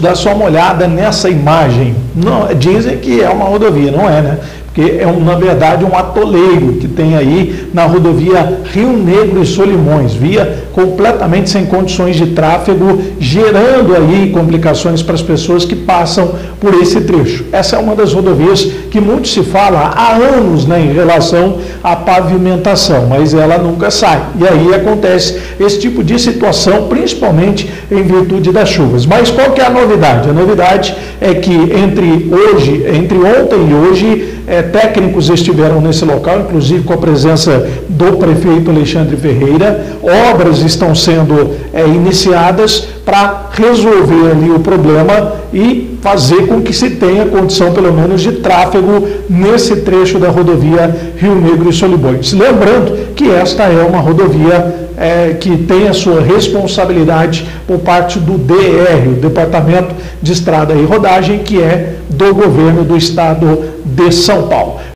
Dá só uma olhada nessa imagem. Não, dizem que é uma rodovia, não é, né? Porque é, na verdade, um atoleiro que tem aí na rodovia Rio Negro e Solimões, via completamente sem condições de tráfego, gerando aí complicações para as pessoas que passam por esse trecho. Essa é uma das rodovias que muito se fala há anos, né, em relação à pavimentação, mas ela nunca sai. E aí acontece esse tipo de situação, principalmente em virtude das chuvas. Mas qual que é a novidade? A novidade é que entre ontem e hoje, técnicos estiveram nesse local, inclusive com a presença do prefeito Alexandre Ferreira. Obras estão sendo iniciadas para resolver ali o problema e fazer com que se tenha condição, pelo menos, de tráfego nesse trecho da rodovia Rio Negro e Solimões. Lembrando que esta é uma rodovia que tem a sua responsabilidade por parte do DR, o Departamento de Estrada e Rodagem, que é do governo do estado de São Paulo.